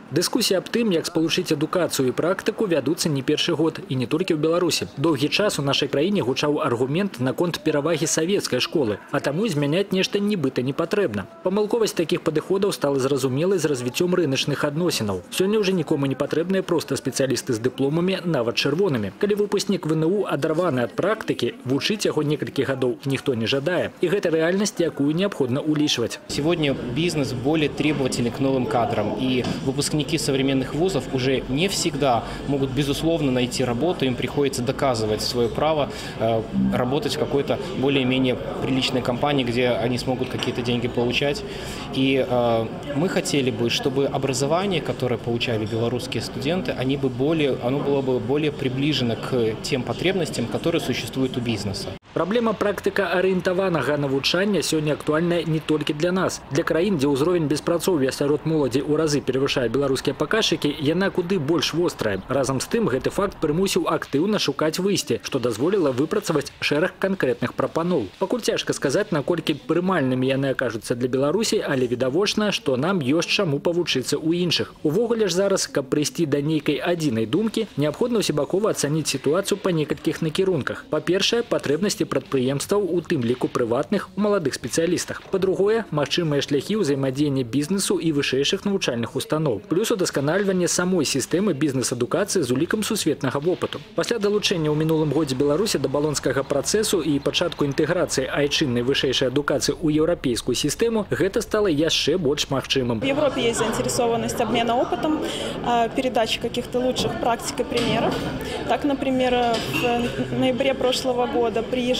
Дискусії аб тым, як спалучыць адукацыю і практыку, вядуцца не першы год і не толькі ў Беларусі. Доўгі час у нашай краіне гучаў аргумент наконт перавагі савецкай школы, а таму змяняць нешта нібыта не патрэбна. Памылковасць такіх падыходаў стала зразумелай з развіццём рыначных адносінаў. Сёння ўжо нікому не патрэбныя проста спецыялісты з дыпломамі, нават чырвонымі. Калі выпускнік ВНУ адарваны ад практыкі, вучыць яго некалькі гадоў ніхто не жадае. І гэта рэальнасць, якую неабходна улічваць. Сегодня бизнес более требовательный к новым кадрам, и выпускники современных вузов уже не всегда могут, безусловно, найти работу. Им приходится доказывать свое право работать в какой-то более-менее приличной компании, где они смогут какие-то деньги получать. И мы хотели бы, чтобы образование, которое получали белорусские студенты, оно было бы более приближено к тем потребностям, которые существуют у бизнеса. Праблема практыка-арыентаванага навучання сёння актуальная не толькі для нас. Для краін, дзе ўзровень беспрацоўя сярод моладзі ў разы перавышае беларускія паказчыкі, яна куды больш вострая. Разам з тым, гэты факт прымусіў актыўна шукаць выйсце, што дазволіла выпрацаваць шэраг канкрэтных прапаноў. Пакуль цяжка сказаць, наколькі прымальнымі яны акажуцца для Беларусі, але відавочна, што нам ёсць чаму павучыцца ў іншых. Увогуле ж зараз, каб прыйсці да нейкай адзінай думкі, неабходна ўсебакова ацаніць сітуацыю па некалькіх накірунках. Па-першае, патрэбнасці прадпрыемстваў, у тым ліку прыватных, у маладых спецыялістах. Па-другое, магчымыя шляхі ўзаемадзеяння бізнесу і вышэйшых навучальных устаноў. Плюс удасканальванне самой сістэмы бізнес-адукацыі з улікам сусветнага вопыту. Пасля далучэння ў минулым годзе Беларусі да балонскага працэсу і пачатку інтэграцыі айчыннай вышэйшай адукацыі ў еўрапейскую сістэму, гэта стала яшчэ больш магчымым. В Европе есть заинтересованность обмена опытом, передачи каких-то лучших практик и примеров. Так, например, в ноябре прошлого года приезжали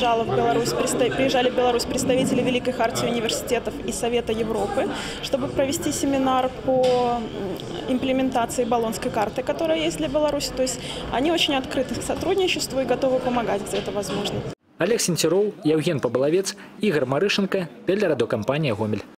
в Беларусь представители Великой хартии университетов и Совета Европы, чтобы провести семинар по имплементации Болонской карты, которая есть для Беларуси. То есть они очень открыты к сотрудничеству и готовы помогать, где это возможно. Олег Сенцероў, Евген Побаловец, Игорь Марышенко, телерадиокомпания «Гомель».